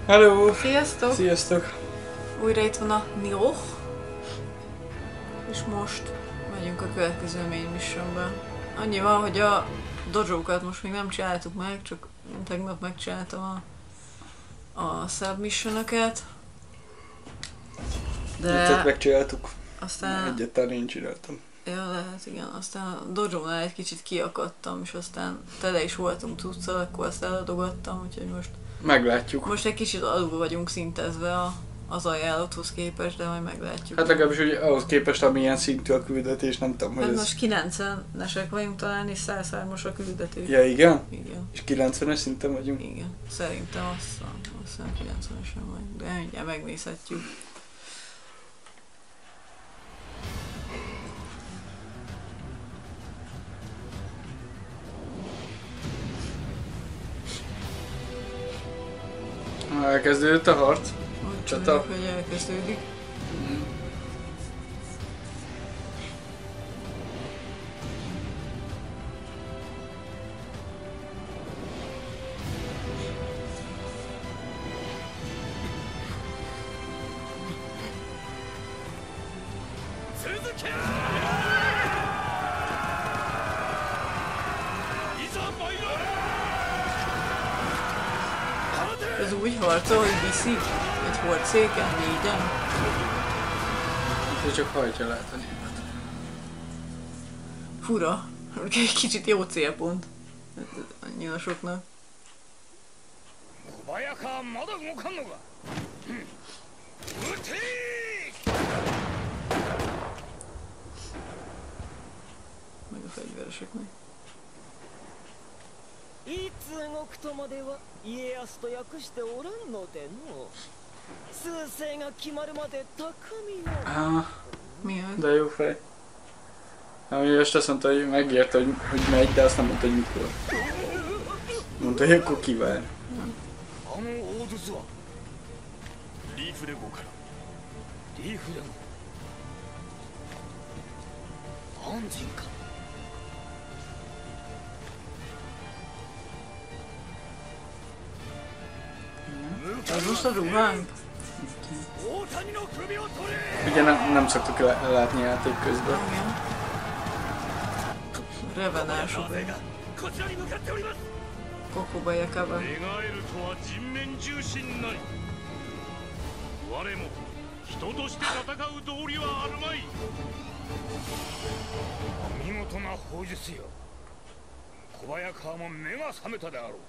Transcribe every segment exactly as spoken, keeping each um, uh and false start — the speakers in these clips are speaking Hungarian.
Hello! Sziasztok! Sziasztok! Újra itt van a Nioh. És most megyünk a következő main missionbe. Annyi van, hogy a dojo-kat most még nem csináltuk meg, csak tegnap megcsináltam a, a submissionöket. De Egyet megcsináltuk. aztán... Egyetlen én csináltam. Ja, lehet, igen. Aztán a dojo-nál egy kicsit kiakadtam, és aztán tele is voltunk cuccal, akkor azt eladogattam, úgyhogy most... Meglátjuk. Most egy kicsit alul vagyunk szintezve a, az ajánlathoz képest, de majd meglátjuk. Hát legalábbis hogy ahhoz képest, amilyen szintű a küldetés, nem tudom, hogy Hát ez... most kilencvenesek vagyunk talán, és száz hármas a küldetés. Ja, igen? Igen. És kilencvenes szinten vagyunk? Igen. Szerintem azt hiszem, azt hiszem kilencvenesen vagyunk, de mindjárt megnézhetjük. Elkezdődött a harc. Úgy Csata. tűnik, hogy elkezdődik. Mm. Ez úgy harcol, hogy viszik egy hordszéken, négyen. Ez csak hajtja lehet a német. Fura. Egy kicsit jó célpont. Annyira soknak. Meg a fegyvereseknek. いつ動くとまでは家康と訳しておらんのでの趨勢が決まるまで高みを Ah, Mi az? de jó fej. Ami most azt mondta, hogy megérte, hogy, hogy megy, de azt nem mondta, hogy mikor. Mondta, hogy akkor kivár. あの大筒はリーフレゴからリーフレゴ安人か Az most a ruhánk? Ugye nem, nem szoktuk le- látni játék közben. Igen. Revenások. Kokoba Jakaba. 人として戦う道理はあるまい。見事な砲術よ。小早川も目が覚めたであろう。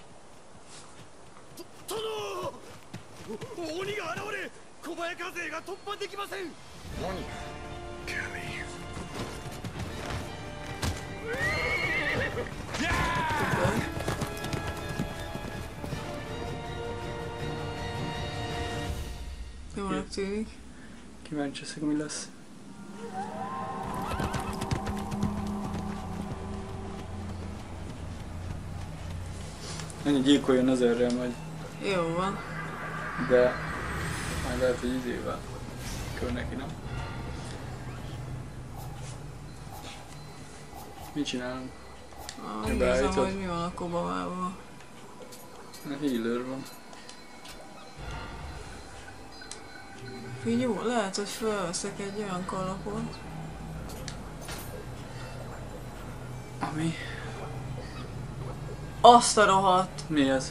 殿！鬼が現れ、小早川勢が突破できません。何？ Jónak tűnik. Kíváncsi leszek, mi lesz. Ennyi gyilkoljon ezerrel majd, Jó van. de majd lehet, hogy izével kör neki, nem? Mit csinálunk? Ah, Ja, nézem, beállítod? hogy mi van a Kobamával. A healer van. Figyelj, lehet, hogy felveszek egy olyan kalapot. Ami? Azt a rohadt! Mi ez?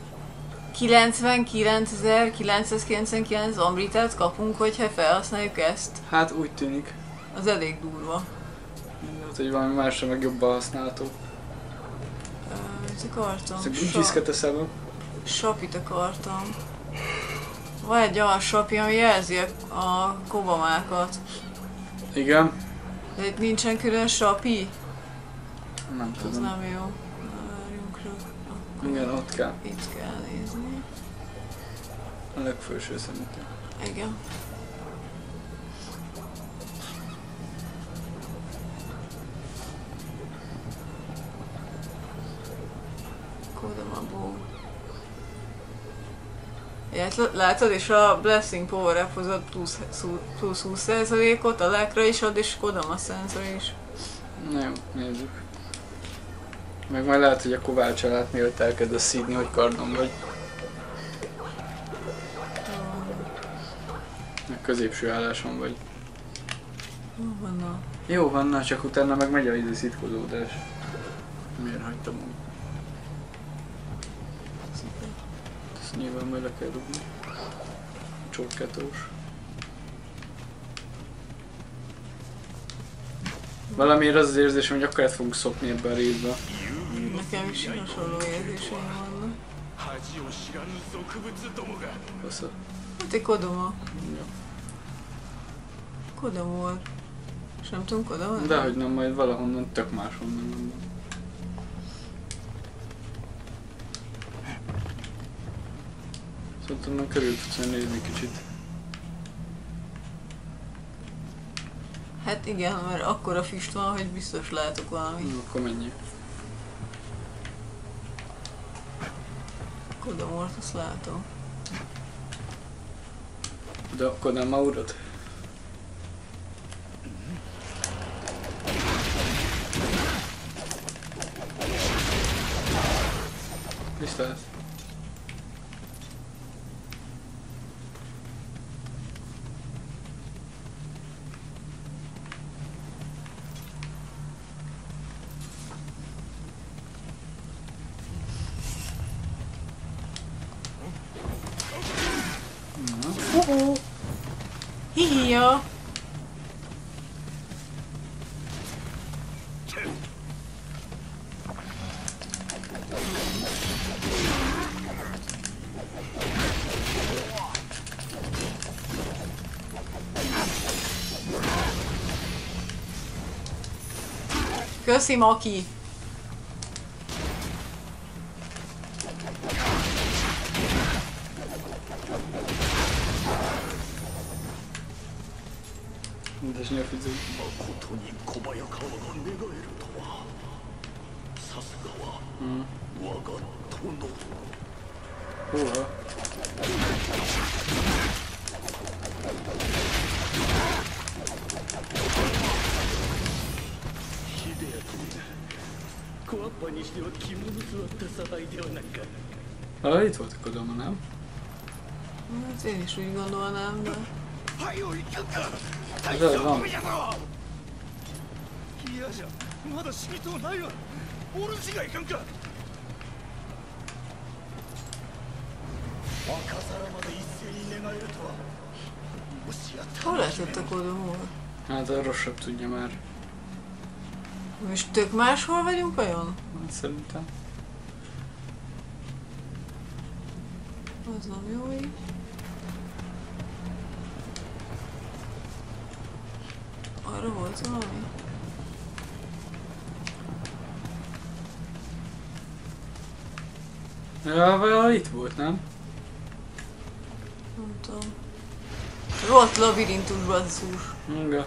kilencvenkilencezer-kilencszázkilencvenkilenc Amritát kapunk, hogyha felhasználjuk ezt. Hát úgy tűnik. Az elég durva. Lehet, hogy valami másra meg jobban használható. Mit akartam? Ezt úgy viszket eszembe. Sapit akartam. Van egy olyan sapi, ami jelzi a, a kobamákat. Igen? De itt nincsen külön sapi? Nem Az tudom. nem jó. Na, várjunk rá. Akkor Igen, ott kell. itt kell nézni. A legfelső szerintem. Igen. Kodamabó. Ilyet látod, és a Blessing Power Up hozott plusz, plusz húsz százalékot, a lákra is ad, és Kodama Sense is. Na jó, nézzük. Meg majd lehet, hogy a Kovács alátnél elkezdesz szídni, hogy kardon vagy. középső álláson vagy. Jó van a... Jó van, na, csak utána meg megy a idő szitkozódás. Miért hagytam úgy? Ezt nyilván majd le kell rúgni. Csorkátós. Valamiért az az érzésem, hogy akkor át fogunk szokni ebbe a részbe. Nekem is hasonló érzéseim vannak. 恥を知らぬ俗物どもが Bassza. Hát egy Kodoma. Ja. Kodom volt. És nem tudunk oda menni? Dehogy nem, majd valahonnan, tök máshonnan nem. Szóval onnan körül tudsz nézni kicsit. Hát igen, mert akkora füst van, hogy biztos látok valamit. Na, akkor menjél. Kodomort, azt látom. De akkor nem maurod? Viszlát. Uh-oh. Hihiya! Köszi, Maki! Mondasz nyelviző. 誠に小早川が寝返るとはさすがは Hmm. 我が殿 Húha. Ah, itt volt a Kodama, nem? Hát én is úgy gondolnám, de... はいおいかんか Ez az van. 嫌じゃまだ死にとうないわお主がいかんか赤皿まで一斉に寝返るとはもしやった Hol lehetett a Kodomor? Hát a rosszabb tudja már. Most tök máshol vagyunk vajon? Hát szerintem. Az nem jó így. Arra volt valami? Ja, vagy itt volt, nem? Nem tudom. Rohadt labirintus basszus. Inga.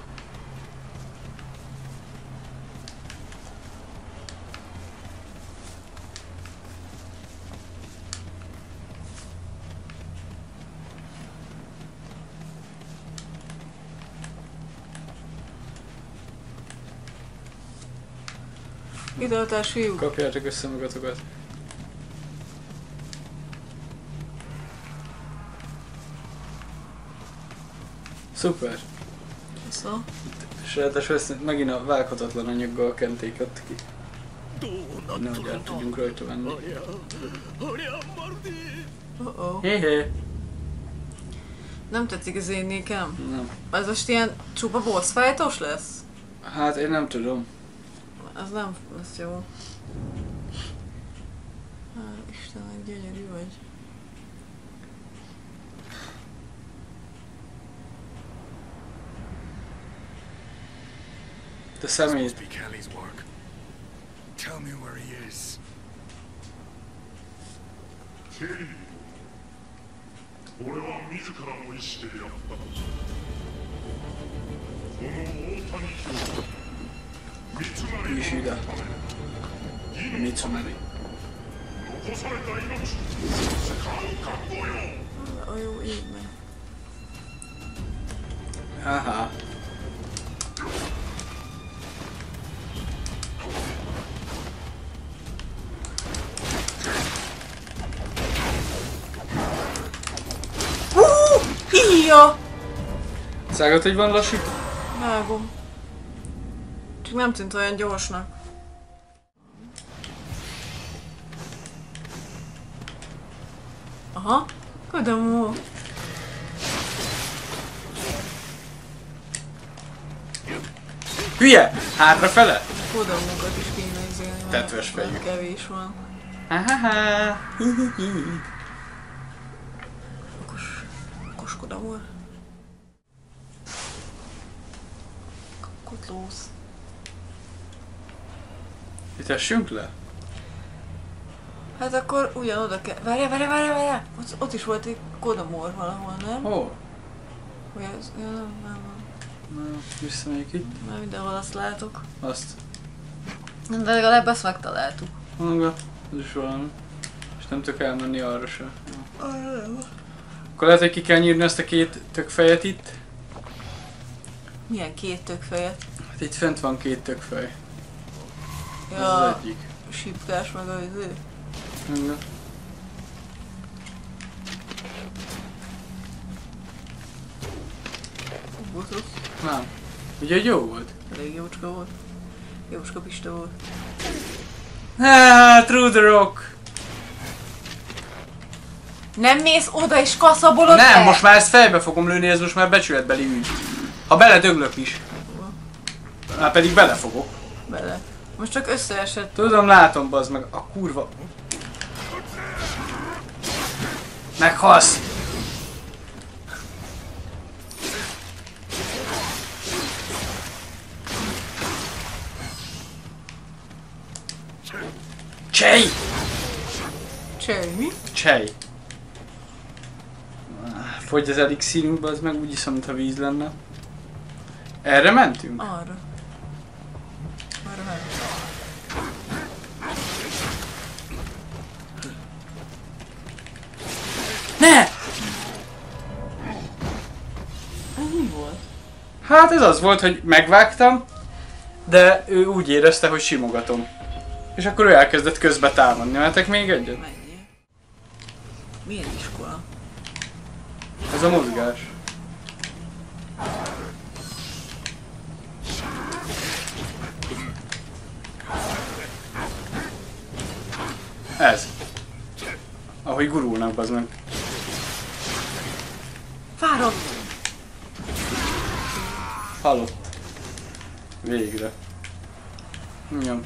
Időtás fiúk. Kapjátok össze magatokat. Szuper. Szóval. És ráadásul ezt megint a vághatatlan anyaggal kenték ott ki. どうなっと Nehogy る el の tudjunk rajta venni. ありゃありゃまるで Uh-oh. Hé hé. Nem tetszik az én nékem? Nem. Ez most ilyen csupa boss fightos lesz? Hát én nem tudom. Az nem lesz jó. Hál' Istennek, gyönyörű vagy. De szemét. Must be Kelly's work. Tell me where he is. 俺は自らの意志でやったこの大谷城三成 Ishida. Mitsunari. 残された命使う覚悟よ A jó égben. Aha. Hihiya! Szágat, hogy van lassító? Vágom. Csak nem tűnt olyan gyorsnak. Aha, Kodamó. Hülye! Hátrafele? Kodamókat is kéne izélni, mert Tetves fejű. nem kevés van. Ha-ha-ha. Okos, okos Kodamó. Kotlósz. Itt essünk le? Hát akkor ugyanoda kell... Várjál, várjál, várjál, várjál! Ott, ott is volt egy Kodamór valahol, nem? Hol? Hogy ez... Ja, nem, nem, nem. Na, visszamegyek itt. Már mindenhol azt látok. Azt. De legalább ezt megtaláltuk. Maga, ez is valami. És nem tudok elmenni arra se. Jó. Arra nem. Akkor lehet, hogy ki kell nyírni ezt a két tökfejet itt. Milyen két tökfejet? Hát itt fent van két tökfej. Ez Ja, az egyik. a sípkás meg a izé. Maga. Volt rossz. Nem. Ugye jó volt? Elég jócska volt. Jócska pista volt. Ah, through the rock! Nem mész oda és kaszabolod Nem, el? most már ezt fejbe fogom lőni, ez most már becsületbeli ügy. Ha beledöglök is. Már pedig belefogok. Bele. Most csak összeesett. Tudom, látom, bazd meg. A kurva. Meghalsz! Csej! Csej, mi? Csej. Fogy az elixírünk, az meg úgy iszom, mintha víz lenne. Erre mentünk? Arra. Arra meg. Ne! Ez mi volt? Hát ez az volt, hogy megvágtam, de ő úgy érezte, hogy simogatom. És akkor ő elkezdett közbe támadni. Mehetek még egyet? Mennyi? Milyen iskola? Ez a mozgás. Ez. Ahogy gurulnak, bazd meg. Fáradt! Halott. Végre. Nyom.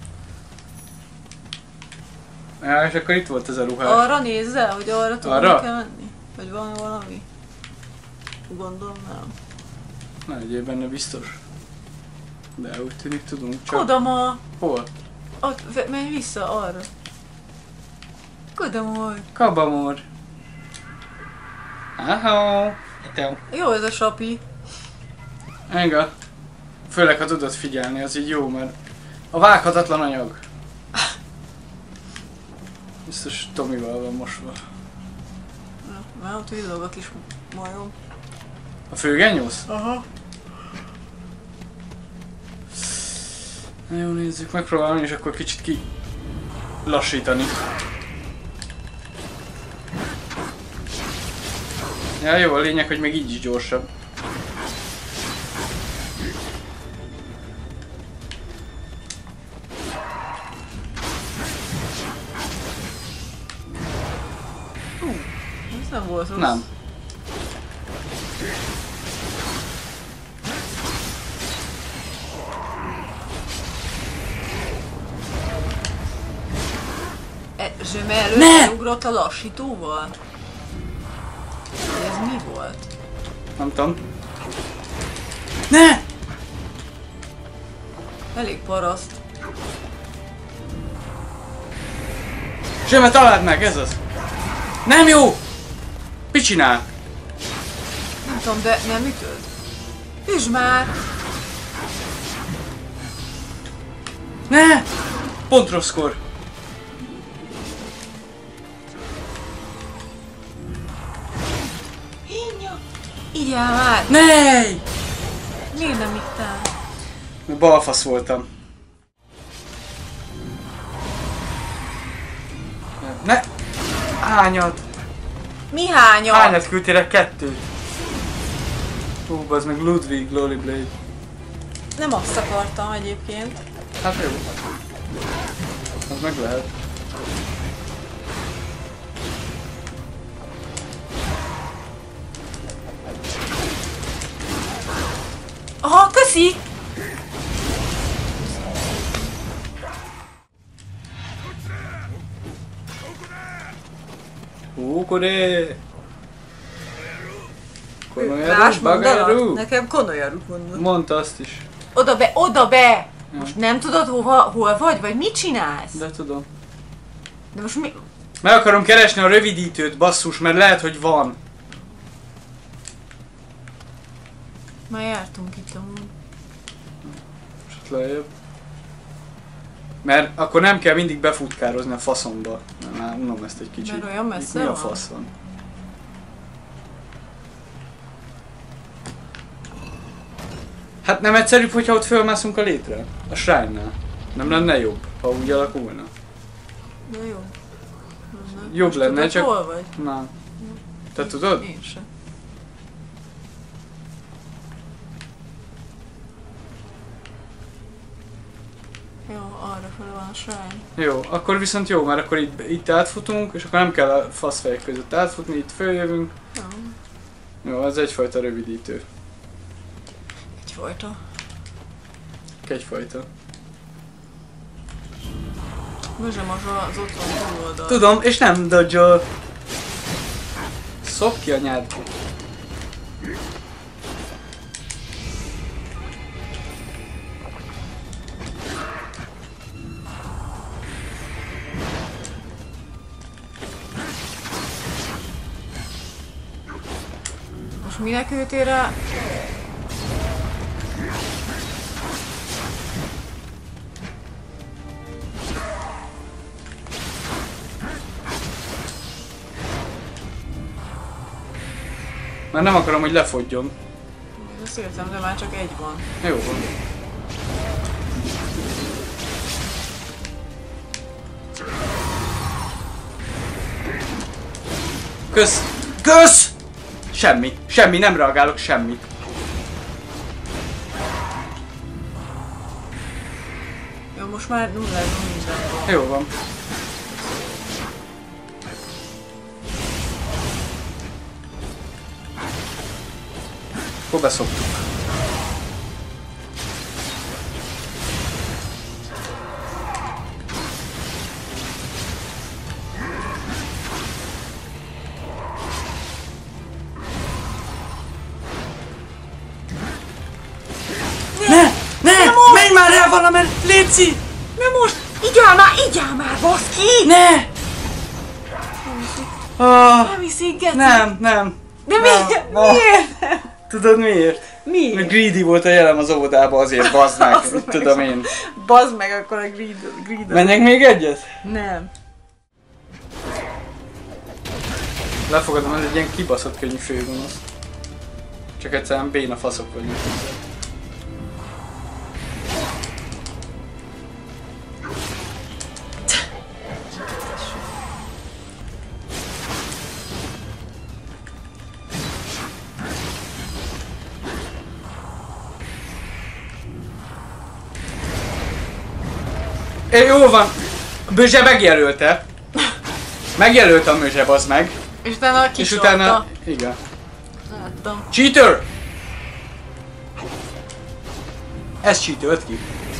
Ja, és akkor itt volt ez a ruhás. Arra nézzel, hogy arra tudunk Arra? kell menni? Vagy van valami? Gondolom nem. Ne legyél benne biztos. De úgy tűnik tudunk csak. Kodama! Hol? Ott, ve- menj vissza arra. Kodama! Kabamor. Aha. Te. Jó ez a sapi. Enga. Főleg ha tudod figyelni, az így jó, mert a vághatatlan anyag. Biztos Tomival van mosva. Ja, már ott villog a kis majom. A főgenyósz? Aha. Na jó, nézzük, megpróbálom és akkor kicsit ki lassítani. Ja, jó, a lényeg, hogy még így is gyorsabb. Ez nem volt rossz. Nem. E, Zsöme előtt Ne! ugrott a lassítóval? Ez mi volt? Nem tudom. Ne! Elég paraszt. Zseme, találd meg, ez az! Nem jó! Mit csinál? Nem tudom, de nem ütöd? Üsd már! Ne! Pont rosszkor. Igyál már! Ne! Miért nem ittál? Balfasz voltam. Ne! Hányat? Mi hányat? Hányat küldtél? Kettőt. Hú, az meg Ludwig Glory Blade. Nem azt akartam egyébként. Hát jó. Az meg lehet. Aha, köszi! Hú, koré! Más mondanak? Bagaru! Nekem Konoyaru mondod. Mondta azt is. Oda be, oda be! Ja. Most nem tudod hova, hol vagy, vagy mit csinálsz? De tudom. De most mi? Meg akarom keresni a rövidítőt, basszus, mert lehet, hogy van. Már jártunk itt amúgy. Most lejjebb. Mert akkor nem kell mindig befutkározni a faszomba. Már unom ezt egy kicsit. Mert olyan messze Itt mi a van? fasz van? Hát nem egyszerűbb, hogyha ott fölmászunk a létre? A shrine-nál. Nem lenne jobb, ha úgy alakulna? De jó. Nem. Jobb Most lenne, tudod, csak... hol vagy? Na. Te tudod? Én sem. Jó, arra fel van a shrine. Jó, akkor viszont jó, mert akkor itt, itt átfutunk, és akkor nem kell a faszfejek között átfutni, itt följövünk. Jó. Jó, ez egyfajta rövidítő. Egyfajta. Egyfajta. Most az ott van túloldal. Tudom, és nem dodge-ol. Szop ki anyád. Most minek ültél rá? Már nem akarom, hogy lefogjon. Ezt értem, de már csak egy van. Jó van. Kösz! Kösz! Semmi. Semmi. Nem reagálok semmit. Jó, most már nullázom minden van. Jó van. Akkor beszoktuk. Ne! Ne! Menj már el valamelyik! Léci! Nem most! Igyál már! Igyál már, baszki! Ne! Ah, Nem hiszik, geci! nem, nem. De Nem, miért? nem. Miért? Tudod miért? Mert Miért? greedy volt a jelem az óvodában, azért bazd meg. Az Mit meg. tudom én. Bazd meg akkor a greed, greed Menjek még egyet? Nem. Lefogadom, ez egy ilyen kibaszott könnyű főgonosz. Csak egyszerűen béna faszok vagyunk. É, jó van! Bözse megjelölte. Megjelölte a Mözse, bazd meg. És utána És kisolta. utána... Igen. Láttam. Cheater! Ez cheatölt ki.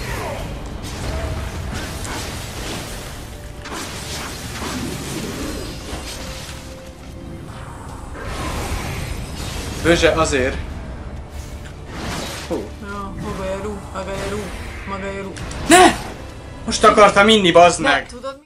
Bözse azért. Hú. Ja, Magayaru, Magayaru, Magayaru. Ne! Most akartam inni, bazd Ne, meg! tudod mi?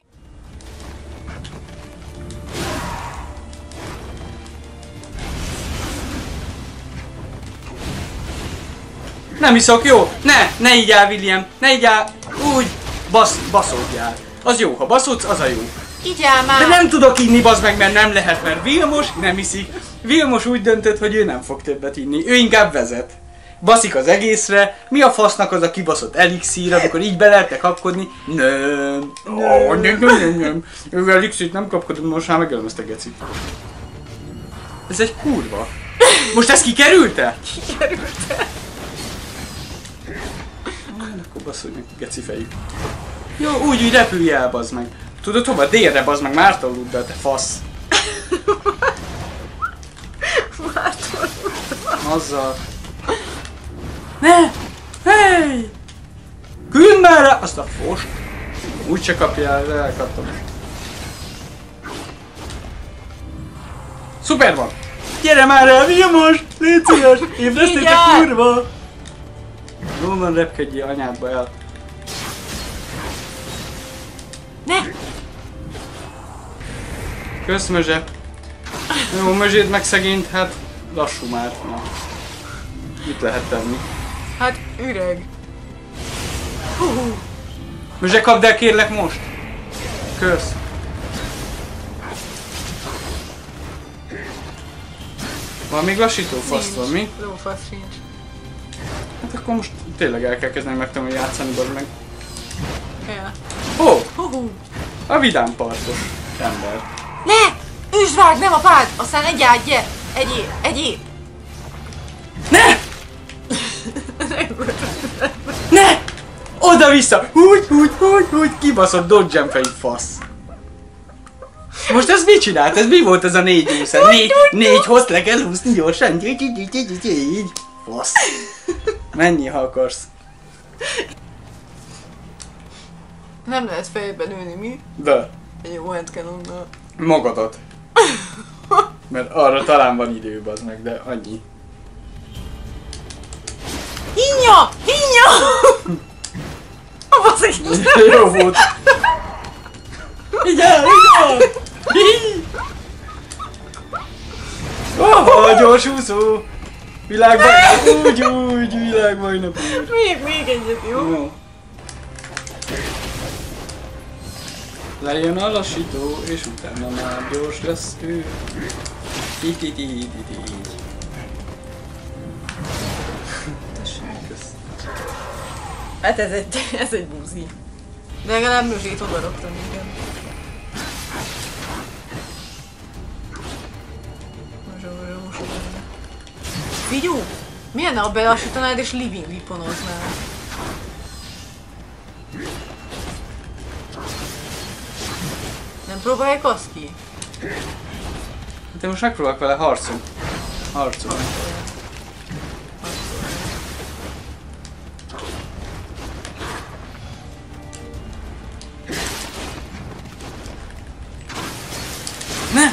Nem iszok, jó? Ne! Ne így áll, William! Ne így áll! Úgy! Basz, baszódjál! Az jó, ha baszódsz, az a jó. Igyál már! De nem tudok inni, bazd meg, mert nem lehet, mert Vilmos nem iszik. Vilmos úgy döntött, hogy ő nem fog többet inni. Ő inkább vezet. Baszik az egészre. Mi a fasznak az a kibaszott elixír, amikor így be lehetne kapkodni? Nem. Nem, nem, nem, nem. Ővel elixírt nem kapkodom, most már megölöm ezt a gecit. Ez egy kurva. Most ez kikerült-e? Kikerült-e? Akkor basszolj meg, geci fejük. Jó, úgy, úgy repülj el, bazd meg. Tudod hova? Délre, bazd meg, Márton Ludda, te fasz. Márton Ludda. Azzal. Ne! Hey! Küld már rá! Azt a fost. Úgy se kapja el, elkaptam. Szuper van! Gyere már el, Vilmos! Légy szíves! Ébreszték a kurva! Jól van, repkedjél anyádba el. Ne! Kösz, Mözse. Jó, Mözsét meg szegényt, hát lassú már. Na. Mit lehet tenni? Hát üreg. Hú. Mözse, kapd el kérlek most! Kösz. Van még lassító fasz van, mi? Lófasz sincs. Hát akkor most tényleg el kell kezdeni megtanulni játszani, bazd meg. Ja. Ó! Oh, Hú. a vidám partos ember. Ne! Üsd nem a pád! Aztán egyáld, gyere! Egyéb, egyéb! Ne! Ne! Oda-vissza! Úgy, úgy, úgy, úgy, kibaszott dodge fejű fasz. Most ez mit csinált? Ez mi volt ez a négy úszer? Négy, négy hozt le kell húzni gyorsan. Így, így, így, így, így. Fasz. Menjél, ha akarsz. Nem lehet fejben ülni, mi? De. Egy jó handcannonnal. Magadat. Mert arra talán van idő, bazd meg, de annyi. Hinja! Hinja! A baszik! Jó volt. Vigyázz, vigyázz! Oh, gyors úszó! Világbajnok, úgy, úgy, világbajnok úr. Még, még egyet, jó? Jó. Lejön a lassító, és utána már gyors lesz ő. Így, így, így, így, így. Hát ez egy, ez egy buzi. De legalább Mözsét odaraktam, igen. Mözső, mözső, mozsó. Figyú! Milyen ha belassítanád és living weaponoznál? Nem próbálják azt ki? Hát én most megpróbálok vele harcolni. Harcolni. Ne!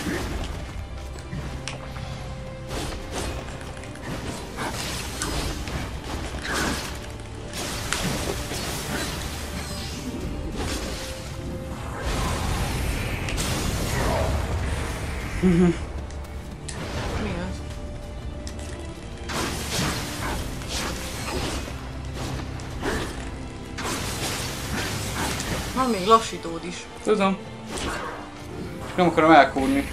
Mi az? Van még lassítód is. Tudom. Nem akarom elkúrni.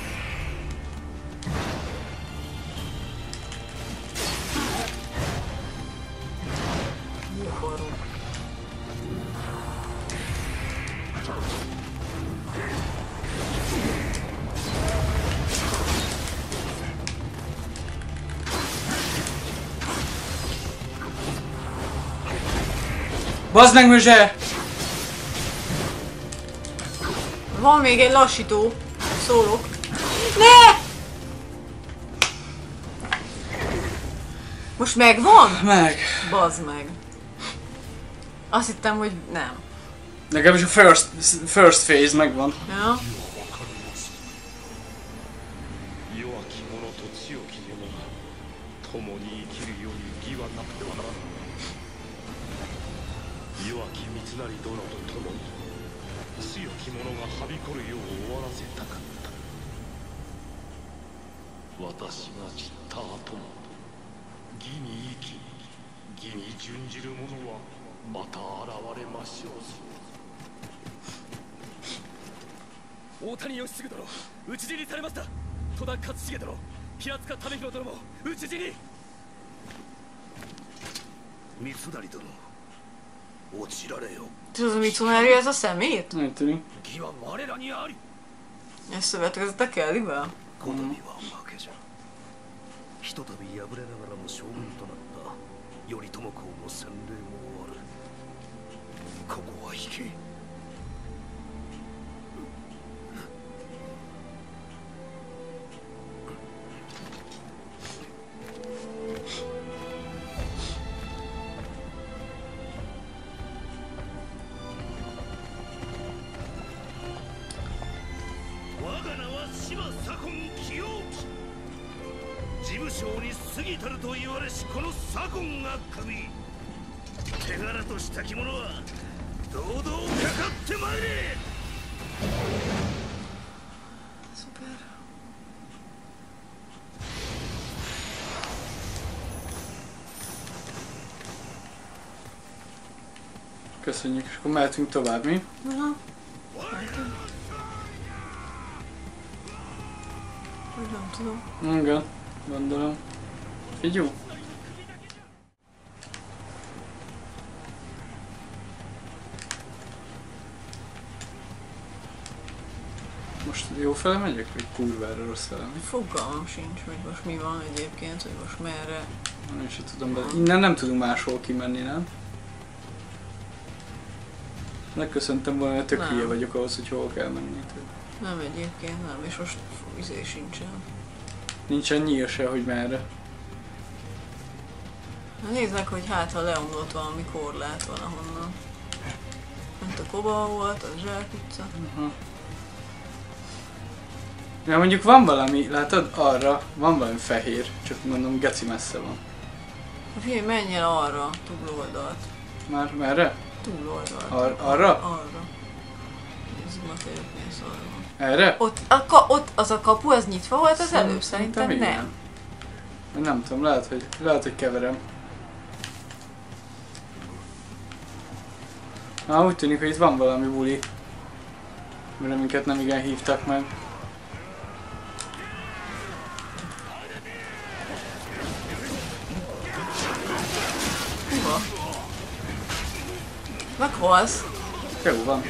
Bazd meg, Mözse! Van még egy lassító. Szólok. Ne! Most megvan? Meg. Bazd meg. Azt hittem, hogy nem. Legalábbis a first, first phase megvan. Ja. 私が散った後も義に生き義に準じる者はまた現れましょう。大谷義次殿、討ち死にされました。戸田勝重殿、平塚為弘殿も討ち死に。三成殿、落ちられよ。 Tudod, mit csinálja ez a szemét? Nem tudom. 義は我らにあり。 Ezt szövetkezettek Kellyvel? この身は負けじゃ。 ひとたび敗れながらも将軍となった頼朝公の洗礼もある。ここは引け。我が名は芝左近清興。事務省に過ぎたると言われしこの左近が首。手柄とした着物は堂々かかってまいれ。 Szuper. Köszönjük, és akkor mehetünk tovább, mi? Aha. Vagy nem tudom. Igen, gondolom. Figyú. Most jó fele megyek, vagy kurvára rossz fele? Fogalmam sincs, hogy most mi van egyébként, hogy most merre. Én sem tudom, de innen nem tudunk máshol kimenni, nem? Megköszöntem volna, hogy tök Nem. hülye vagyok ahhoz, hogy hol kell menni. Nem egyébként nem, és most izé sincsen. Nincsen nyíl se, hogy merre. Na nézd meg, hogy hát ha leomlott valami korlát valahonnan. Mint a Koba volt, a Zsák utca. Aha. Ja, mondjuk van valami, látod, arra van valami fehér, csak mondom, geci messze van. Ha figyelj, menj el arra, túloldalt. Már merre? Túloldalt. Ar- arra? Arra. Nézzük, ma tényleg mész arra. Erre? Ott, a ka- ott az a kapu, az nyitva volt az előbb? Szerintem Szerintem igen. nem. Nem tudom, lehet, hogy, lehet, hogy keverem. Na, úgy tűnik, hogy itt van valami buli. Mert minket nem igen hívtak meg. Hova? Meghalsz. Jó van.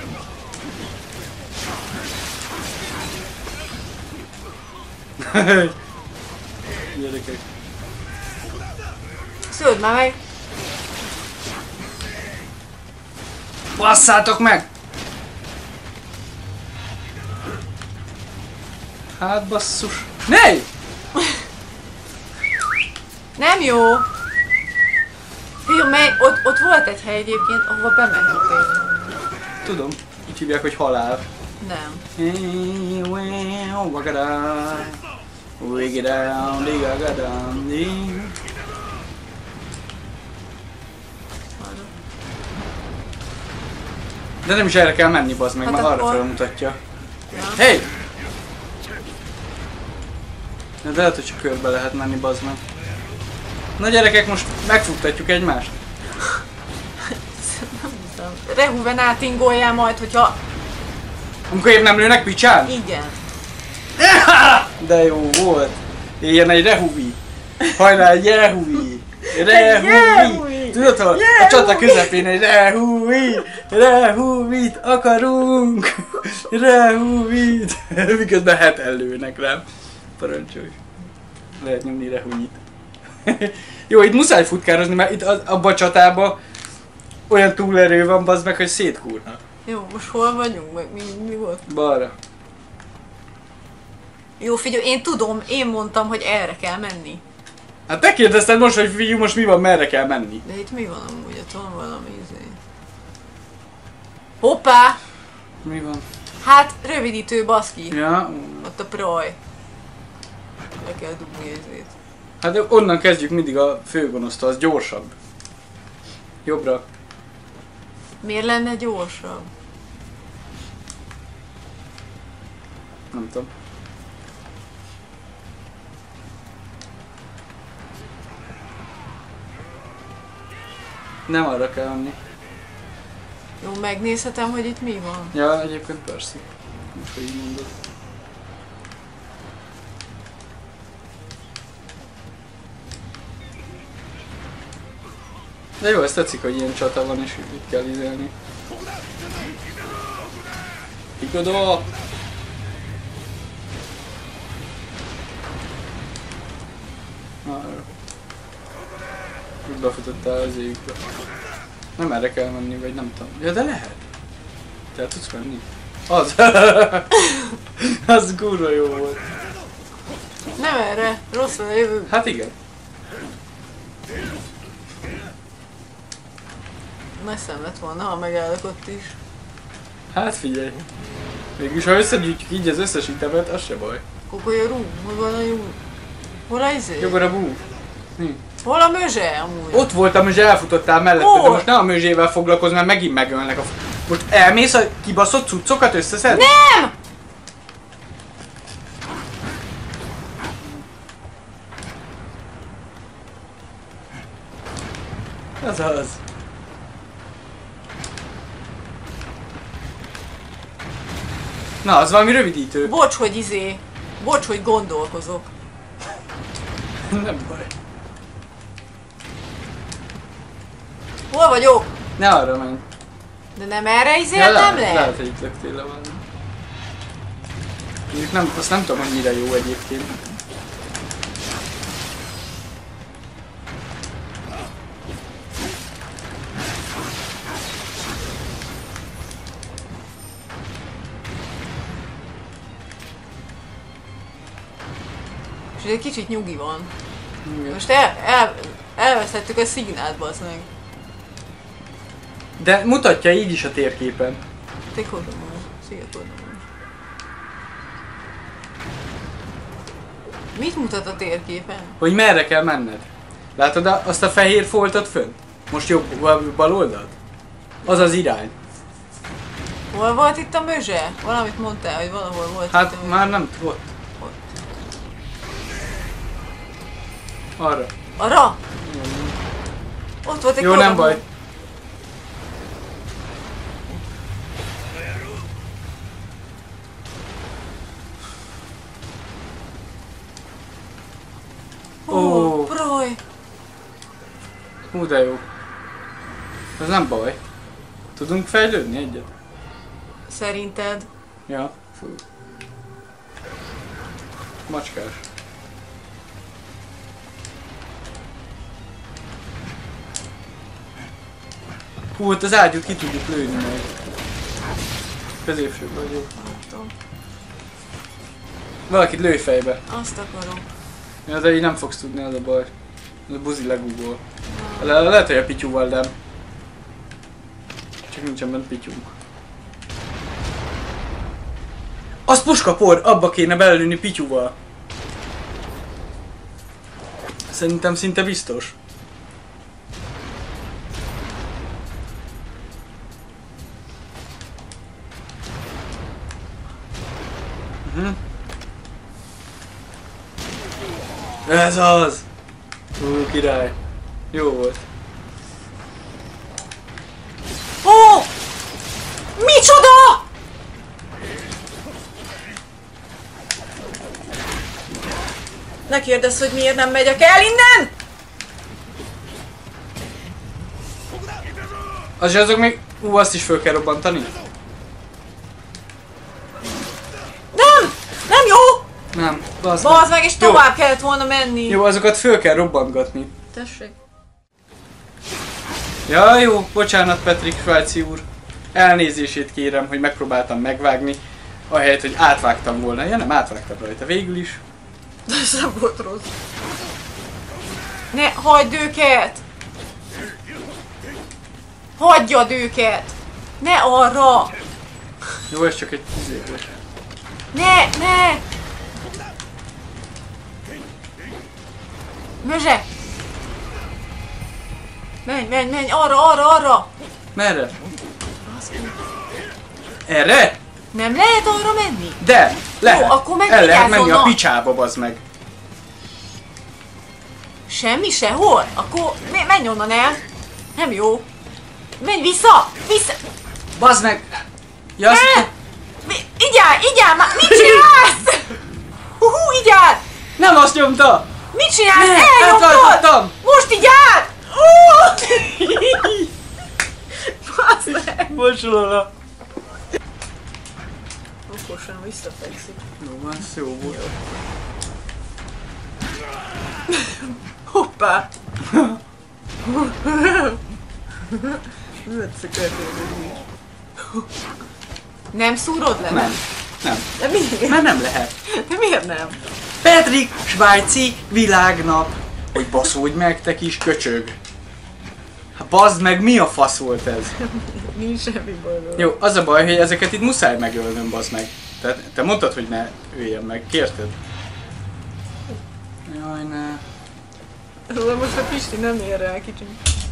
Gyerekek. Sződ már meg! Basszátok meg! Hát basszus. Ne! Nem jó! Figyelj, menj, ott, ott volt egy hely egyébként, ahova bementünk. Tudom. Így hívják, hogy halál. Nem. De nem is erre kell menni, bazd meg, Hát már arra akkor- felmutatja. Ja. Hey! De lehet, hogy csak körbe lehet menni, bazd meg. Na gyerekek, most megfuttatjuk egymást. Nem hiszem. Rehuven átingoljál majd, hogyha... Amikor épp nem lőnek picsán? Igen. De jó volt. Éljen egy rehuvi. Hajrá, egy rehuvi. Rehuvi. Rehuvi. Tudod hol? A csata közepén egy rehuvi. Rehuvit akarunk. Rehuvit. Miközben het ellőnek rám. Parancsolj. Lehet nyomni rehuvit. Jó, itt muszáj futkározni, mert itt abban a csatában olyan túlerő van, bazd meg, hogy szétkúrnak. Jó, most hol vagyunk? Meg mi, mi volt? Balra. Jó, figyelj, én tudom, én mondtam, hogy erre kell menni. Hát te kérdezted most, hogy figyelj, most mi van, merre kell menni? De itt mi van amúgy? Ott van valami izé. Hoppá! Mi van? Hát, rövidítő baszki. Ja, Ott a praj. Le kell dugni ezért. hát onnan kezdjük mindig a főgonosztól, az gyorsabb. Jobbra. Miért lenne gyorsabb? Nem tudom. Nem arra kell menni. Jó, megnézhetem, hogy itt mi van. Ja, egyébként persze. Most, hogy így mondod. De jó, ezt tetszik, hogy ilyen csata van és itt kell izélni. Hikodó! Arra. Úgy befutottál az égbe. Nem erre kell menni, vagy nem tudom. Ja, de lehet. Te el tudsz menni? Az! Az kurva jó volt. Nem erre, rossz a jövő. Hát igen. Messzem lett volna, ha megállok ott is. Hát figyelj. Mégis ha összegyűjtjük így az összes itemet, az se baj. Kokolyarú, hol van a jó? Hol a izé? Jogor a bú. Mi? Hol a mözse amúgy? Ott voltam, és elfutottál mellette, de Hol? most ne a mözsével foglalkozz, mert megint megölnek a... Most elmész a kibaszott cuccokat összeszedni? Nem! Az az. Na, az valami rövidítő. Bocs, hogy izé. Bocs, hogy gondolkozok. Nem baj. Hol vagyok? Ne arra menj. De nem erre izéltem lehet, le? lehet, hogy itt löktél le valami. Mondjuk nem, azt nem tudom, hogy mire jó egyébként. És egy kicsit nyugi van. Igen. Most el, el, elvesztettük a szignált, bazd meg. De mutatja így is a térképen. Te kodom, szia kodom. Mit mutat a térképen? Hogy merre kell menned. Látod a, azt a fehér foltot fönt? Most jobb, bal oldalt? Az az irány. Hol volt itt a mözse? Valamit mondtál, hogy valahol volt Hát itt a már nem ott. Ott. Arra. Arra? Ott volt egy Jó, nem kodom. baj. Ó, Ó. broj. Hú, de jó. Ez nem baj. Tudunk fejlődni egyet? Szerinted? Ja. Fú. Macskás. Hú, ott az ágyút ki tudjuk lőni meg. Középső vagyok. Nem tudom. Valakit lőj fejbe. Azt akarom. Ja, de így nem fogsz tudni, az a baj. Ez a buzi legúgol. Le lehet, hogy a pityúval nem. Csak nincsen bent pityunk. Az puskapor! Abba kéne belelőni pityúval. Szerintem szinte biztos. Uh-huh. Ez az! Hú, király. Jó volt. Ó! Micsoda? Ne kérdezz, hogy miért nem megyek el innen! Az azok még... Ú, azt is föl kell robbantani? Nem! Nem jó! Nem, bazd Bazd meg, és Jó. tovább kellett volna menni. Jó, azokat föl kell robbantgatni. Tessék. Ja, jó, bocsánat Petrik Svájci úr. Elnézését kérem, hogy megpróbáltam megvágni, ahelyett, hogy átvágtam volna. Ja nem, átvágtam rajta végül is. De ez nem volt rossz. Ne, hagyd őket! Hagyjad őket! Ne arra! Jó, ez csak egy tízéves. Ne, ne! Mözse! Menj, menj, menj, arra, arra, arra! Merre? Erre? Nem lehet arra menni? De! Lehet. Jó, akkor meg El lehet vigyázzon menni a a- picsába, bazd meg. Semmi, sehol? Akkor me- menj onnan el. Nem jó. Menj vissza! Vissza! Bazd meg! Ja, azt... Ne! Mi- Így áll, így áll már! Mit csinálsz? Hú, így áll! Nem azt nyomta! Mit csinálsz? Ne, Elnyomtad! átváltottam! Most így áll! Hú! Baszd meg! Bocsánat. Okosan visszafekszik. Jó, az jó volt. Hoppá! Nem szúrod le? Nem. Nem. De miért? Mert nem lehet. De miért nem? Petrik, svájci világnap. Hogy baszódj meg, te kis köcsög. Hát bazd meg, mi a fasz volt ez? Nincs semmi baj. Jó, az a baj, hogy ezeket itt muszáj megölnöm, bazd meg. Te, te mondtad, hogy ne öljem meg, kérted? Jaj, ne. Róla most a Pisti nem ér el kicsit.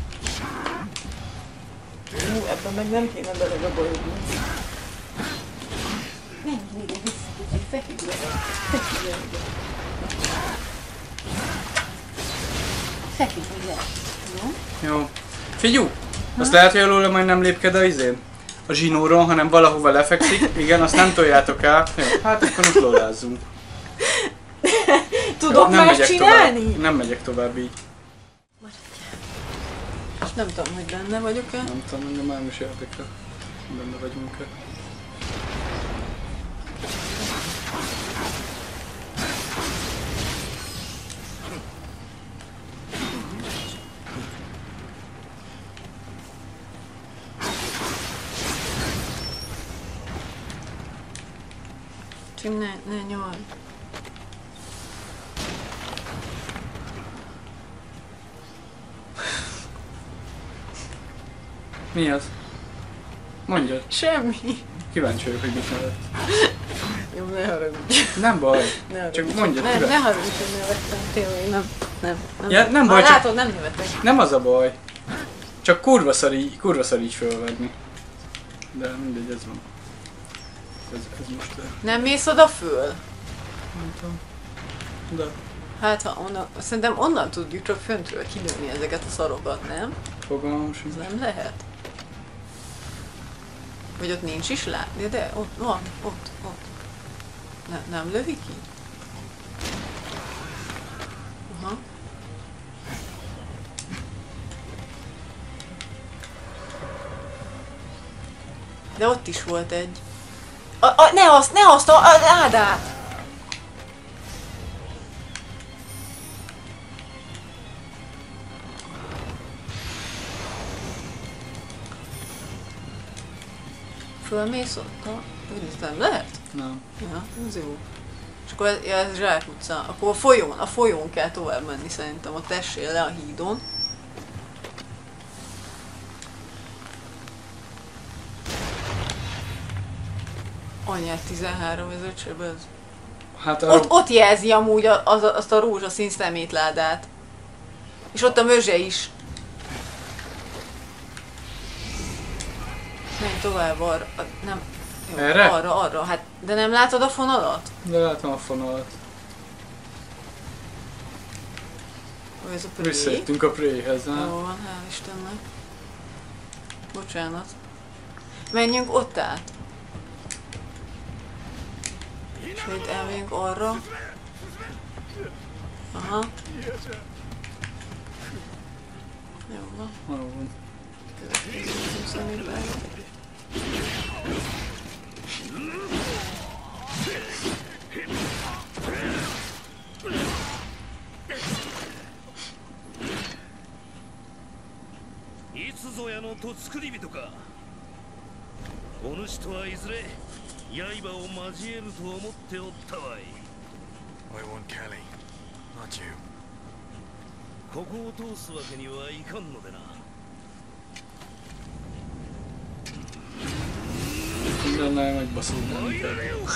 Hú, ebben meg nem kéne belegabajodni. Nem, négy, vissza, feküdj le. Feküdj le. Feküdj le. Jó? Jó. Figyú, azt lehet, hogy alul majd nem lépked a izén? A zsinóron, hanem valahova lefekszik. Igen, azt nem toljátok el. Jó, hát akkor most lórázzunk. Tudok nem más megyek csinálni? Tovább. Nem megyek tovább így. Nem tudom, hogy benne vagyok-e. Nem tudom, engem már is érdekel. Benne vagyunk-e. Csak ne, ne nyomj. Mi az? Mondjad. Semmi. Kíváncsi vagyok, hogy mit nevet. Jó, ne haragudj. Nem baj. Ne haragudj. Csak mondjad, Ne, kíváncsi. ne haragudj, hogy nevettem. Tényleg nem. Nem. Nem, Ja, nem baj, ah, csak- látod, nem nevetek. Nem az a baj. Csak kurva szar így, kurva szar így fölvenni. De mindegy, ez van. Ez, ez most... eh, Nem mész oda föl? Nem tudom. De Hát ha onnan, szerintem onnan tudjuk csak föntről kilőni ezeket a szarokat, nem? fogalmam Ez sincs. nem lehet. Vagy ott nincs is lá? De, de ott van, ott, ott. Ne, nem lövi ki? Aha. De ott is volt egy. A, a, ne azt, ne azt, a, a ládát! Fölmész ott a... Úgy nem lehet? Nem. Ja, ez jó. És akkor ez, ja, ez zsákutca. Akkor a folyón, a folyón kell tovább menni szerintem, ott essél le a hídon. Anyát tizenháromezer sebez. Hát a... Ott, ott jelzi amúgy a- az, azt a rózsaszín szemétládát. És ott a mözse is. Menj tovább arra. a- Nem. Jó, Erre? Arra, arra. Hát, de nem látod a fonalat? De látom a fonalat. Vagy ez a pré? Visszajöttünk a Prey-hez, Jó nem? van, hál' Istennek. Bocsánat. Menjünk ott át. És itt elmegyünk arra. Aha. Jó van. Jó van. Következő személyben. いつぞやのとつくり人か。お主とはいずれ刃を交えると思っておったわい。 I want Kelly, not you. ここを通すわけにはいかんのでな。 Mindennel megbaszunk bennünket.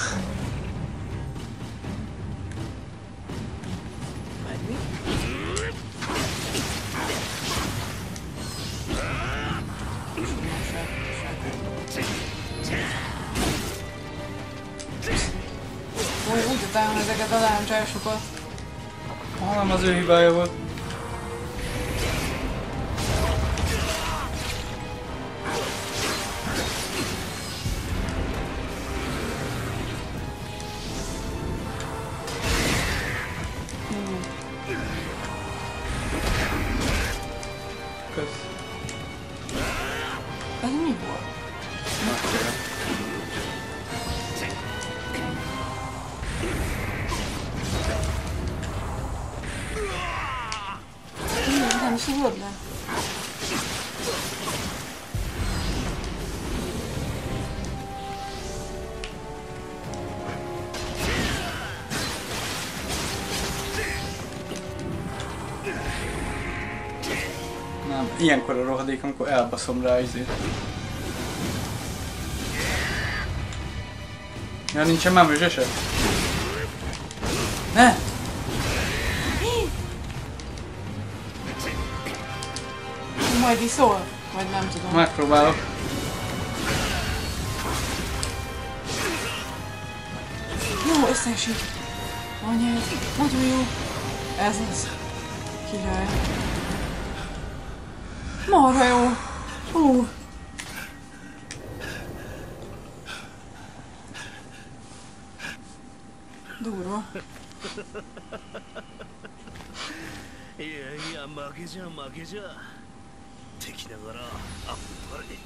Megy mi? Úgy, úgy utálom ezeket a láncsásokat. Ah, nem az ő hibája volt. Kösz. Ez mi volt? Nagyszerű. ilyenkor a rohadék, amikor elbaszom rá izét. Ja, nincsen már műzsese? Ne! Majd iszol? Vagy nem tudom. Megpróbálok. Jó, összeesik. Anyád, nagyon jó. Ez az. Király. Marha jó. Hú. Durva. いやいや負けじゃ負けじゃ敵ながらあっぱれ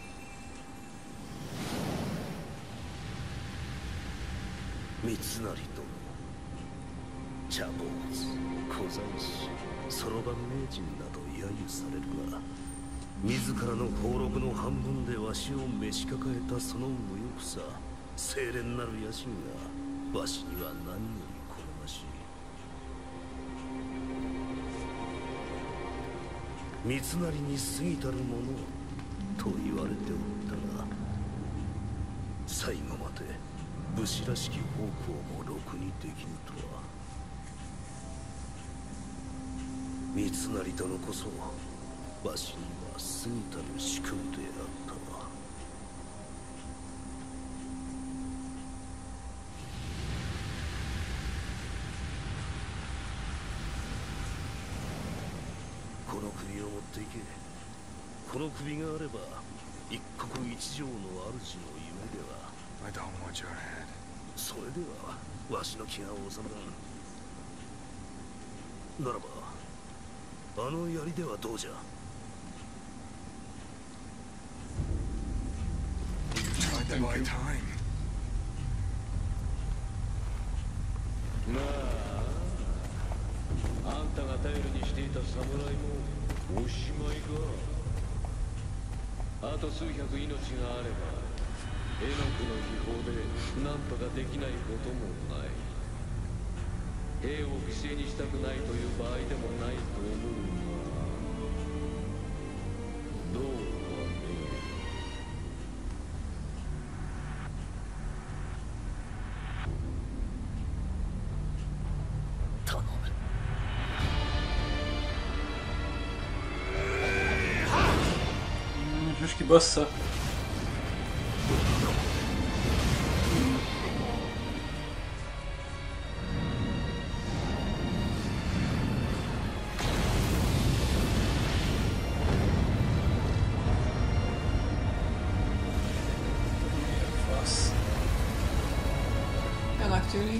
三成殿茶坊主小山師そろばん名人など揶揄されるが自らの俸禄の半分でわしを召し抱えたその無欲さ清廉なる野心がわしには何より好ましい三成に過ぎたるものと言われておったが最後まで武士らしき方向もろくにできぬとは三成殿こそわしには過ぎたる主君であったわこの首を持っていけこの首があれば一国一城の主の夢では I don't want your head. それではわしの気が収まらんならばあの槍ではどうじゃ Tried to buy time. あんたが頼りにしていた侍もおしまいかあと数百命があれば絵の具の秘宝で何とかできないこともない兵を犠牲にしたくないという場合でもないと思うがどうかね頼む Most kibassza. Fasz. Ennek tűnik.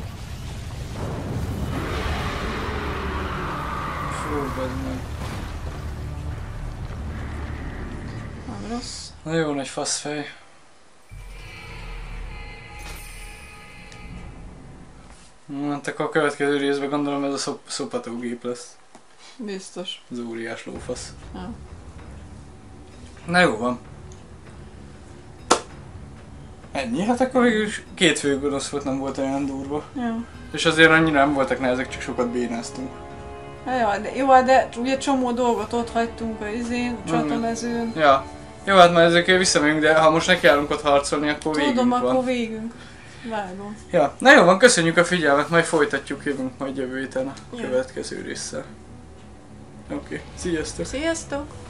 Fú, bazd meg. Nem rossz. Na jó nagy faszfej. Hát akkor a következő részben gondolom ez a szop szopatógép lesz. Biztos. Az óriás lófasz. Ja. Na jó van. Ennyi? Hát akkor végül is két főgonosz volt, nem volt olyan durva. Ja. És azért annyira nem voltak nehezek, csak sokat bénáztunk. Ja, de, jó, de ugye csomó dolgot ott hagytunk a izén, a csatamezőn. Ja. Jó, hát már ezekkel visszamegyünk, de ha most nekiállunk ott harcolni, akkor végünk Tudom, van. akkor végünk. Vágom. Ja, na jó van, köszönjük a figyelmet, majd folytatjuk, jövünk majd jövő héten a Ja. következő résszel. Oké, okay. Sziasztok! Sziasztok!